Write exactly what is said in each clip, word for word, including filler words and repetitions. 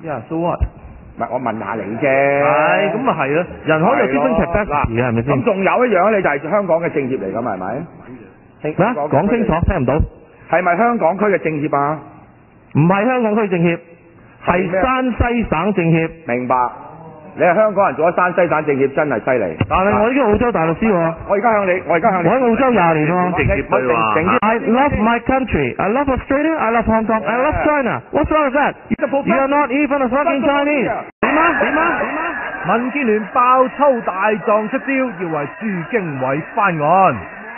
Yeah, so what？ 唔係我問下你啫。 係，咁咪係咯，人可以有different capacity嘅係咪先？ 咁仲有一樣咧，就係香港嘅政協嚟㗎嘛，係咪？ 咩？講清楚，聽唔到。 係咪香港區嘅政協啊？ 唔係香港區政協，係山西省政協。 明白。你係香港人做咗山西省政協，真係犀利。 但係我已經澳洲大律師喎。 我而家向你，我而家向你。 我喺澳洲廿年喎。 政協對話。 I love my country. I love Australia. I love Hong Kong. I love China. What's wrong with that? You are not even a fucking Chinese. 點啊？點啊？點啊？ 民建聯爆抽大狀出招，要為朱經緯翻案。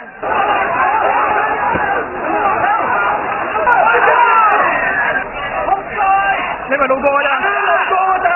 你咪路過㗎咋？路過㗎咋？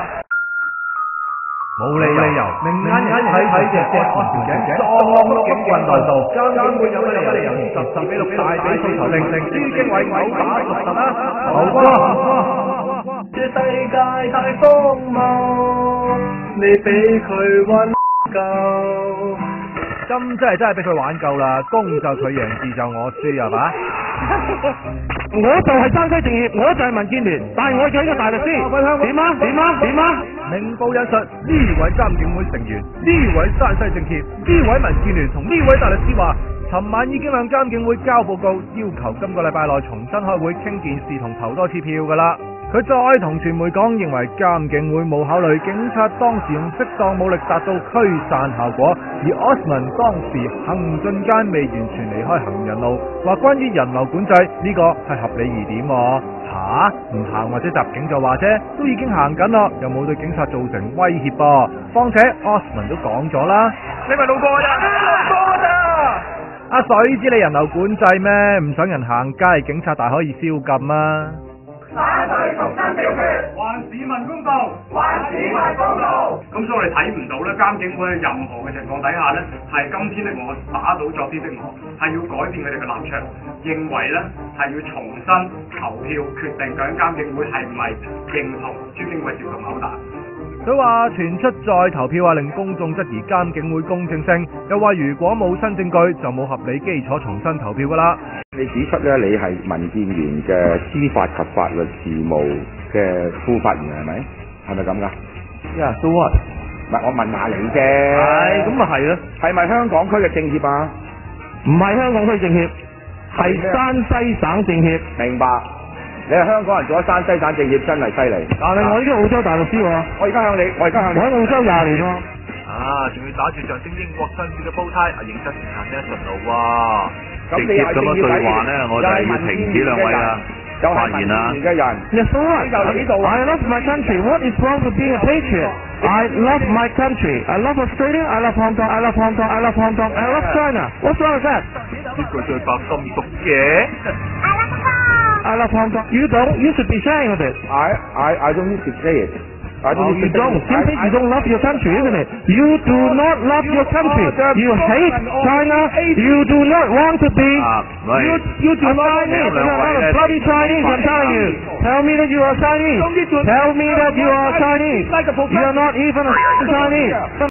冇理由，明眼人睇睇隻隻條頸撞落碌碌棍台度，監警會有乜理由十十幾六大比數頭令令朱經緯毆打六十啊？好啊！這世界太荒謬，你俾佢揾夠。今真係真係俾佢玩夠啦，公就佢贏，字就我輸係嘛？ 我就係山西政協，我就係民建聯，但係我做呢個大律師。點啊？點啊？點啊？ 明報引述呢位監警會成員、呢位山西政協、呢位民建聯同呢位大律師話，尋晚已經向監警會交報告，要求今個禮拜內重新開會傾件事同投多次票㗎啦。佢再同傳媒講，認為監警會冇考慮警察當時用適當武力達到驅散效果，而 Osman 當時行進間未完全離開行人路，話關於人流管制呢個係合理疑點喎。吓，唔行或者襲警就話啫，都已經行緊咯，又冇對警察造成威脅噃。況且 Osman 都講咗啦，你咪路過咋？路過咋？阿水知你人流管制咩？唔想人行街，警察大可以宵禁啊！ 反對重新表決，還市民公道，還市民公道。咁所以我哋睇唔到咧，監警會喺任何嘅情況底下咧，係今天的我打倒昨天的我，係要改變佢哋嘅立場，認為咧係要重新投票決定究竟監警會係唔係認同朱經緯接受毆打。 佢話傳出再投票啊，令公眾質疑監警會公正性，又話如果冇新證據，就冇合理基礎重新投票噶啦。 你指出咧，你係民建聯嘅司法及法律事務嘅副發言人係咪？係咪咁噶？ Yeah, so what？ 唔係我問下你啫。 係，咁咪係咯。 係咪香港區嘅政協啊？ 唔係香港區政協，係山西省政協。 明白。你係香港人做咗山西省政協，真係犀利。 但係我已經澳洲大律師喎。 我而家向你，我而家向你。 我喺澳洲廿年喎。 啊，仲要打住象徵英國紳士嘅煲呔，啊，認真行呢一順路喎。 直接咁樣對話咧， 我就係要停止兩位啊！發言啦！ Yes, so what? I love my country. What is wrong with being a patriot? I love my country. I love Australia. I love Hong Kong. I love Hong Kong. I love Hong Kong. I love China. What's wrong with that? 呢句對白咁熟嘅。 I love Hong Kong. You don't. You should be ashamed of it. I I I don't need to say it. I don't. Oh, you don't. Simply you don't love your country, isn't it? You do not love your country. You hate China. You do not want to be. You you do not Chinese. You're not a bloody Chinese. I'm telling you. Tell me that you are Chinese. Tell me that you are Chinese. You are not even a Chinese.